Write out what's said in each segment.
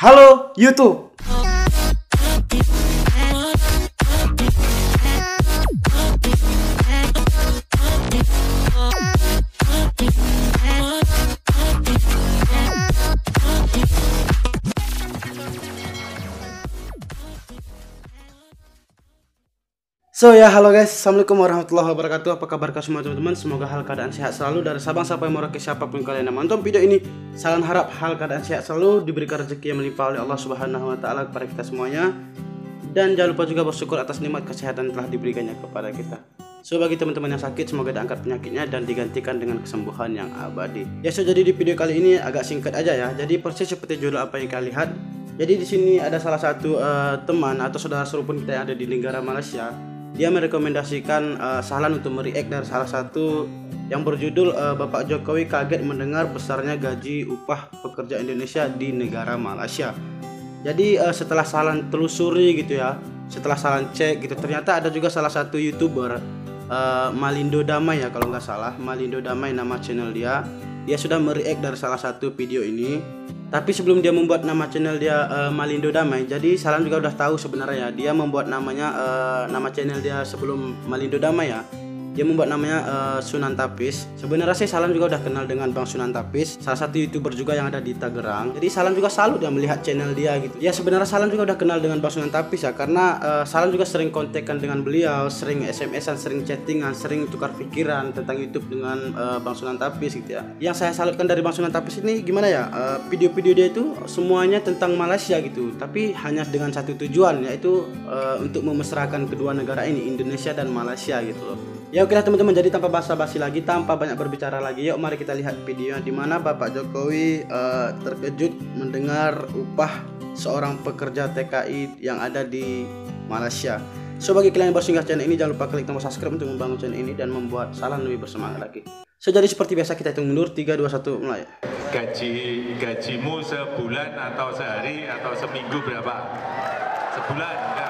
Halo YouTube. Halo guys, assalamualaikum warahmatullahi wabarakatuh. Apa kabar kalian semua teman-teman? Semoga hal keadaan sehat selalu dari Sabang sampai Merauke, siapapun kalian yang menonton video ini. Salam harap hal keadaan sehat selalu, diberikan rezeki yang melimpah oleh Allah Subhanahu wa taala kepada kita semuanya. Dan jangan lupa juga bersyukur atas nikmat kesehatan yang telah diberikannya kepada kita. Bagi teman-teman yang sakit, semoga diangkat penyakitnya dan digantikan dengan kesembuhan yang abadi. Jadi di video kali ini agak singkat aja ya. Jadi persis seperti judul apa yang kalian lihat. Jadi di sini ada salah satu teman atau saudara serupun kita yang ada di negara Malaysia. Dia merekomendasikan Sahlan untuk mereact dari salah satu yang berjudul Bapak Jokowi kaget mendengar besarnya gaji upah pekerja Indonesia di negara Malaysia. Jadi setelah Sahlan telusuri gitu ya, setelah Sahlan cek gitu, ternyata ada juga salah satu YouTuber Malindo Damai ya kalau nggak salah, Malindo Damai nama channel dia. Dia sudah mereact dari salah satu video ini. Tapi sebelum dia membuat nama channel dia Malindo Damai, jadi Sahlan juga udah tahu sebenarnya dia membuat namanya nama channel dia sebelum Malindo Damai ya. Dia membuat namanya Sunan Tapis. Sebenarnya sih Sahlan juga udah kenal dengan Bang Sunan Tapis, salah satu YouTuber juga yang ada di Tangerang. Jadi Sahlan juga salut dia melihat channel dia gitu. Ya sebenarnya Sahlan juga udah kenal dengan Bang Sunan Tapis ya, karena Sahlan juga sering kontekan dengan beliau, sering SMS-an, sering chattingan, sering tukar pikiran tentang YouTube dengan Bang Sunan Tapis gitu ya. Yang saya salutkan dari Bang Sunan Tapis ini gimana ya, video-video dia itu semuanya tentang Malaysia gitu, tapi hanya dengan satu tujuan, yaitu untuk memesrakan kedua negara ini, Indonesia dan Malaysia gitu loh. Ya oke lah teman-teman, jadi tanpa basa-basi lagi, tanpa banyak berbicara lagi, yuk mari kita lihat video di mana Bapak Jokowi terkejut mendengar upah seorang pekerja TKI yang ada di Malaysia. Bagi kalian yang baru singgah channel ini, jangan lupa klik tombol subscribe untuk membangun channel ini dan membuat Sahlan lebih bersemangat lagi. Jadi seperti biasa kita hitung mundur, 3, 2, 1 mulai. Gajimu sebulan atau sehari atau seminggu berapa? Sebulan enggak?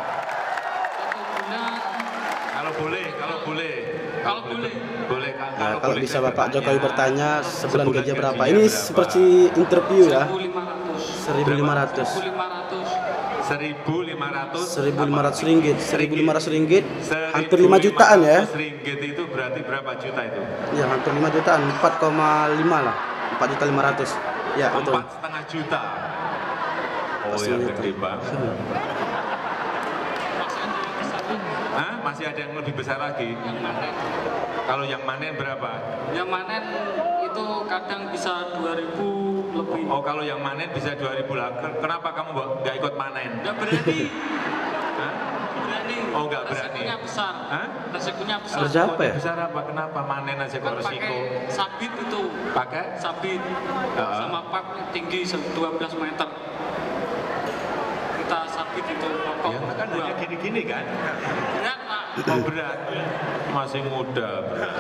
Kalau bisa Bapak Jokowi bertanya sebulan gaji berapa? Ini seperti interview ya. 1.500 ringgit. 1.500 ringgit hampir 5 jutaan ya. Ringgit itu berarti berapa juta itu? Ya hampir 5 jutaan, 4,5 lah. 4.500.000. Ya betul. 4,5 juta. Oh ya gede banget. Hah? Masih ada yang lebih besar lagi? Yang manen. Kalau yang manen berapa? Yang manen itu kadang bisa 2.000 lebih. Oh kalau yang manen bisa 2.000 lah. Kenapa kamu nggak ikut manen? Nggak berani. Hah? Berani. Oh nggak berani. Resikonya besar. Hah? Resikonya besar. Kerja apa ya? Besar apa? Kenapa manen aja kok resiko? Pakai sabit itu. Pakai? Sabit. Sama pipe tinggi 12 meter. Kita sabit itu pokok. Ya kan hanya gini-gini kan? Berat Pak. Oh berat. Masih muda berat.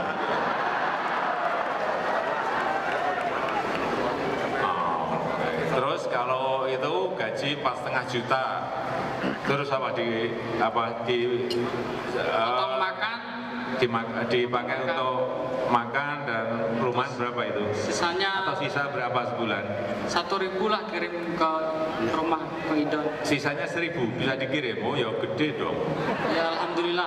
Terus kalau itu gaji 4,5 juta, terus apa Potong makan, dipakai untuk makan dan rumah berapa itu? sisanya Atau sisa berapa sebulan? 1.000 lah kirim ke rumah ke Indon. Sisanya 1.000 bisa dikirim? Oh ya gede dong. Ya alhamdulillah.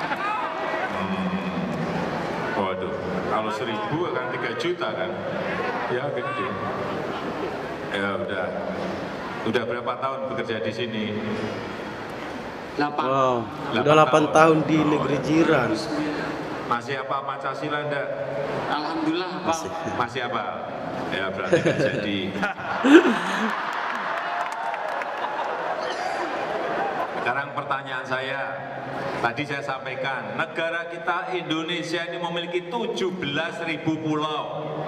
Waduh, kalau 1.000 akan 3 juta kan? Ya gede. Ya udah berapa tahun bekerja di sini? 8. Wow, udah 8 tahun di negeri jiran. Masih apa Pancasila enggak? Alhamdulillah Pak. Masih apa? Ya berarti nggak jadi. Sekarang pertanyaan saya, tadi saya sampaikan, negara kita Indonesia ini memiliki 17.000 pulau.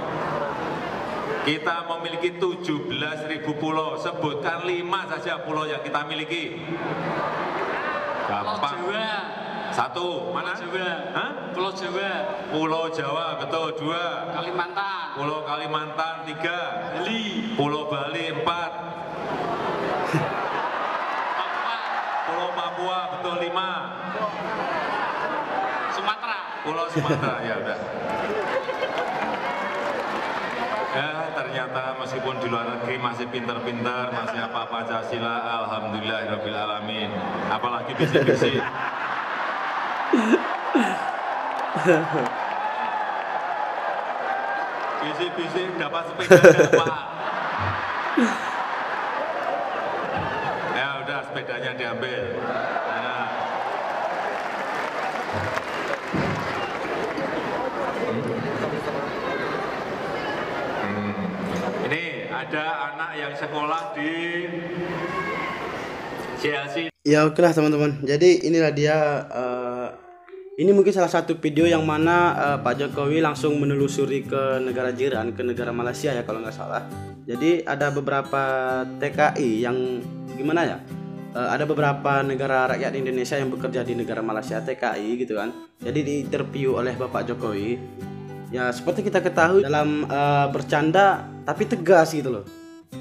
Kita memiliki 17.000 pulau. Sebutkan 5 saja pulau yang kita miliki. Gampang. Pulau Jawa. 1, mana? Jawa. Hah? Pulau Jawa. Pulau Jawa, betul. 2. Kalimantan. Pulau Kalimantan. 3. Bali. Pulau Bali. 4. Papua. Pulau Papua, betul. 5. Sumatera. Pulau Sumatera, ya udah. Ya, ternyata ternyata meskipun di luar negeri masih pinter-pinter, masih apa Pancasila, alhamdulillahirabbil alamin. Apalagi bisik-bisik. Bisik-bisik dapat sepeda enggak, Pak? Ya udah, sepedanya diambil. Nah. Ini ada anak yang sekolah di CLC. Ya oke lah teman-teman. Jadi inilah dia. Ini mungkin salah satu video yang mana Pak Jokowi langsung menelusuri ke negara jiran, ke negara Malaysia ya kalau nggak salah. Jadi ada beberapa TKI yang gimana ya? Ada beberapa negara rakyat Indonesia yang bekerja di negara Malaysia, TKI gitu kan. Jadi diinterview oleh Bapak Jokowi. Ya seperti kita ketahui dalam bercanda tapi tegas gitu loh.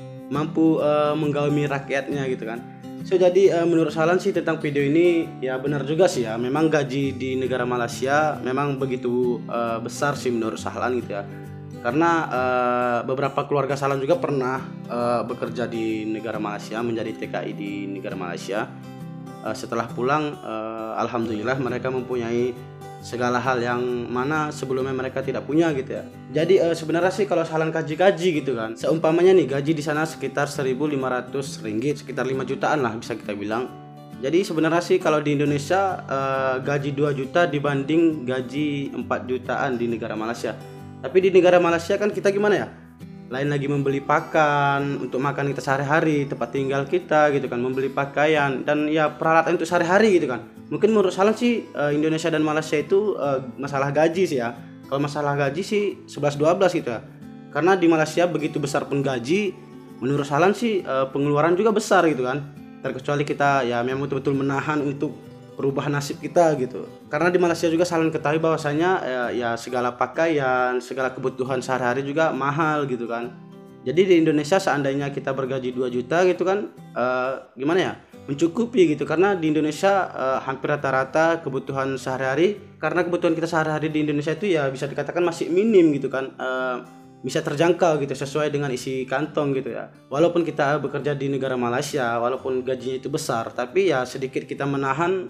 Mampu menggaumi rakyatnya gitu kan. So jadi menurut Sahlan sih tentang video ini ya benar juga sih ya. Memang gaji di negara Malaysia memang begitu besar sih menurut Sahlan gitu ya. Karena beberapa keluarga Sahlan juga pernah bekerja di negara Malaysia, menjadi TKI di negara Malaysia. Setelah pulang alhamdulillah mereka mempunyai segala hal yang mana sebelumnya mereka tidak punya gitu ya. Jadi sebenarnya sih kalau Sahlan kaji-kaji gitu kan, seumpamanya nih gaji di sana sekitar 1.500 ringgit, sekitar 5 jutaan lah bisa kita bilang. Jadi sebenarnya sih kalau di Indonesia gaji 2 juta dibanding gaji 4 jutaan di negara Malaysia. Tapi di negara Malaysia kan kita gimana ya? Lain lagi membeli pakan untuk makan kita sehari-hari, tempat tinggal kita gitu kan, membeli pakaian dan ya peralatan untuk sehari-hari gitu kan. Mungkin menurut Sahlan sih Indonesia dan Malaysia itu masalah gaji sih ya. Kalau masalah gaji sih 11-12 gitu ya. Karena di Malaysia begitu besar pun gaji, menurut Sahlan sih pengeluaran juga besar gitu kan. Terkecuali kita ya memang betul-betul menahan untuk perubahan nasib kita gitu. Karena di Malaysia juga Sahlan ketahui bahwasanya ya segala pakaian, segala kebutuhan sehari-hari juga mahal gitu kan. Jadi di Indonesia seandainya kita bergaji 2 juta gitu kan gimana ya? Mencukupi gitu, karena di Indonesia hampir rata-rata kebutuhan sehari-hari, karena kebutuhan kita sehari-hari di Indonesia itu ya bisa dikatakan masih minim gitu kan. Bisa terjangkau gitu sesuai dengan isi kantong gitu ya. Walaupun kita bekerja di negara Malaysia, walaupun gajinya itu besar, tapi ya sedikit kita menahan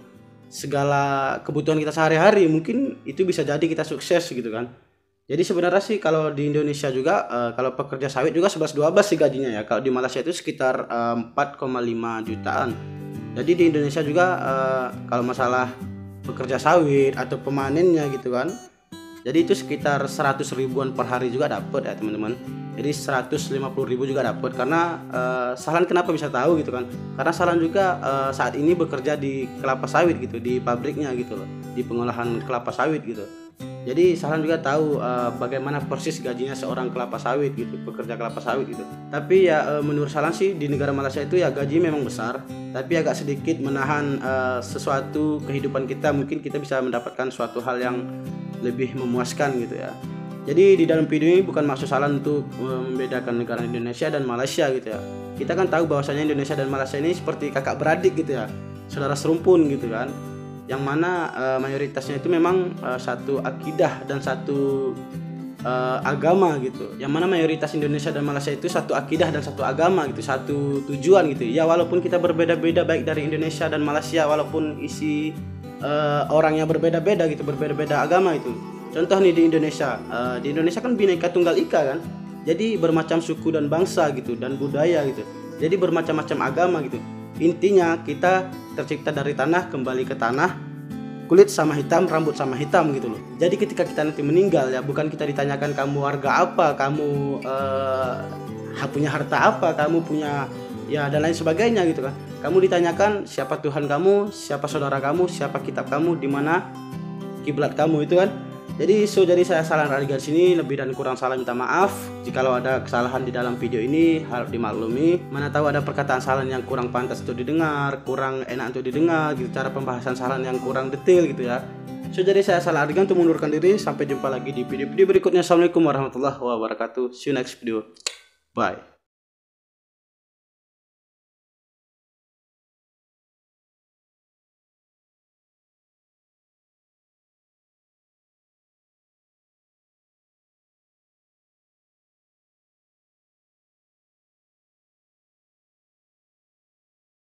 segala kebutuhan kita sehari-hari, mungkin itu bisa jadi kita sukses gitu kan. Jadi sebenarnya sih kalau di Indonesia juga kalau pekerja sawit juga 11-12 sih gajinya ya. Kalau di Malaysia itu sekitar 4,5 jutaan. Jadi di Indonesia juga kalau masalah pekerja sawit atau pemanennya gitu kan, jadi itu sekitar 100 ribuan per hari juga dapat ya teman-teman. Jadi 150 ribu juga dapat. Karena Sahlan kenapa bisa tahu gitu kan? Karena Sahlan juga saat ini bekerja di kelapa sawit gitu, di pabriknya gitu loh, di pengolahan kelapa sawit gitu. Jadi Sahlan juga tahu bagaimana persis gajinya seorang kelapa sawit gitu, pekerja kelapa sawit gitu. Tapi ya menurut Sahlan sih di negara Malaysia itu ya gaji memang besar, tapi agak sedikit menahan sesuatu kehidupan kita. Mungkin kita bisa mendapatkan suatu hal yang lebih memuaskan gitu ya. Jadi di dalam video ini bukan maksud Sahlan untuk membedakan negara Indonesia dan Malaysia gitu ya. Kita kan tahu bahwasanya Indonesia dan Malaysia ini seperti kakak beradik gitu ya, saudara serumpun gitu kan. Yang mana mayoritasnya itu memang satu akidah dan satu agama gitu. Yang mana mayoritas Indonesia dan Malaysia itu satu akidah dan satu agama gitu, satu tujuan gitu. Ya walaupun kita berbeda-beda baik dari Indonesia dan Malaysia, walaupun isi orangnya berbeda-beda gitu, berbeda-beda agama itu. Contoh nih di Indonesia kan Bhinneka Tunggal Ika kan. Jadi bermacam suku dan bangsa gitu dan budaya gitu. Jadi bermacam-macam agama gitu. Intinya kita tercipta dari tanah, kembali ke tanah, kulit sama hitam, rambut sama hitam gitu loh. Jadi ketika kita nanti meninggal ya bukan kita ditanyakan kamu warga apa, kamu punya harta apa, kamu punya ya dan lain sebagainya gitu kan. Kamu ditanyakan siapa Tuhan kamu, siapa saudara kamu, siapa kitab kamu, di mana kiblat kamu itu kan. Jadi saya Sahlan dari sini, lebih dan kurang salah minta maaf. Jikalau ada kesalahan di dalam video ini harap dimaklumi. Mana tahu ada perkataan Sahlan yang kurang pantas untuk didengar, kurang enak untuk didengar gitu, cara pembahasan Sahlan yang kurang detail gitu ya. Jadi saya Sahlan untuk mengundurkan diri. Sampai jumpa lagi di video-video berikutnya. Assalamualaikum warahmatullahi wabarakatuh. See you next video. Bye.